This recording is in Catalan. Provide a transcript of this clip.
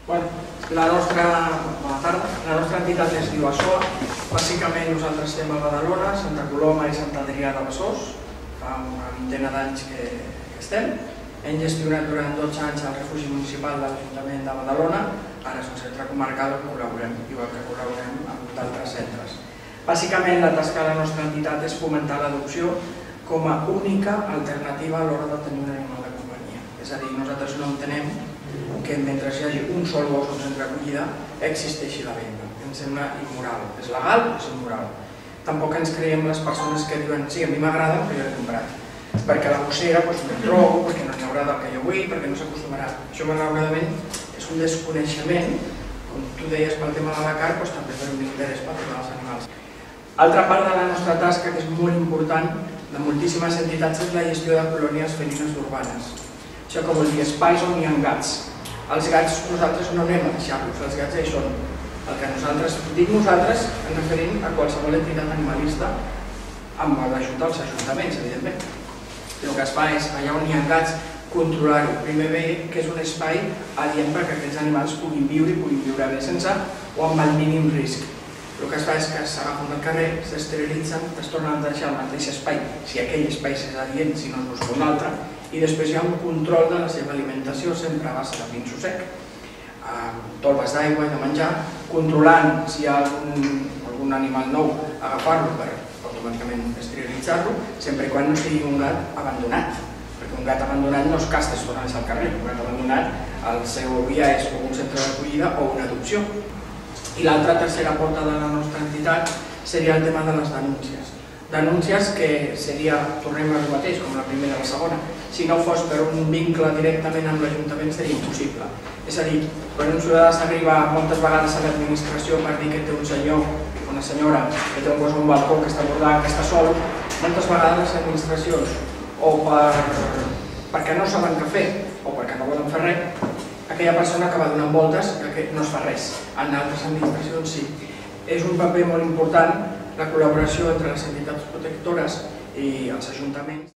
La nostra entitat es diu ASOA. Bàsicament nosaltres estem a Badalona, Santa Coloma i Sant Adrià de Besòs. Fa una vintena d'anys que estem. Hem gestionat durant 12 anys el refugi municipal de l'Ajuntament de Badalona. Ara és un centre comarcal on col·laborem, igual que col·laborem amb d'altres centres. Bàsicament la tasca de la nostra entitat és fomentar l'adopció com a única alternativa a l'hora de tenir un animal de companyia. És a dir, nosaltres no entenem que mentre hi hagi un sol gos al centre d'acollida existeixi la venda. Ens sembla immoral. És legal, però és immoral. Tampoc ens creiem les persones que diuen sí, a mi m'agrada, però jo l'he comprat. Perquè la gossera no em trobo, perquè no n'hi haurà del que jo vull, perquè no s'acostumarà. Això malauradament és un desconeixement, com tu deies pel tema de la carn, també per un interès pel tema dels animals. Altra part de la nostra tasca, que és molt important, de moltíssimes entitats, és la gestió de colònies felines urbanes. Això que vol dir espais on hi ha gats. Els gats nosaltres no anem a deixar-los, els gats ja hi són. El que nosaltres, dic nosaltres, ens referim a qualsevol entitat animalista amb l'ajut dels ajuntaments, evidentment. El que es fa és, allà on hi ha gats, controlar-ho. Primer bé que és un espai adient perquè aquests animals puguin viure i puguin viure bé sense o amb el mínim risc. El que es fa és que s'agafen del carrer, s'esterilitzen, es tornen a deixar al mateix espai, si aquell espai és adient, si no es busca un altre, i després hi ha un control de la seva alimentació, sempre a base de pinso sec, tolves d'aigua i de menjar, controlant si hi ha algun animal nou, agafar-lo per automàticament esterilitzar-lo, sempre i quan no sigui un gat abandonat, perquè un gat abandonat no es casta, es torna a deixar al carrer, un gat abandonat el seu via és o un centre d'acollida o una adopció. I l'altra tercera pota de la nostra entitat seria el tema de les denúncies. Denúncies que seria, tornem a dir mateix, com la primera i la segona, si no fos per un vincle directament amb l'Ajuntament seria impossible. És a dir, quan un ciutadà s'arriba moltes vegades a l'administració per dir que té un senyor o una senyora que té un gos a un balcó, que està bordant, que està sol, moltes vegades les administracions, o perquè no saben què fer o perquè no volen fer res, aquella persona acaba donant voltes que no es fa res. En altres administracions sí. És un paper molt important la col·laboració entre les entitats protectores i els ajuntaments.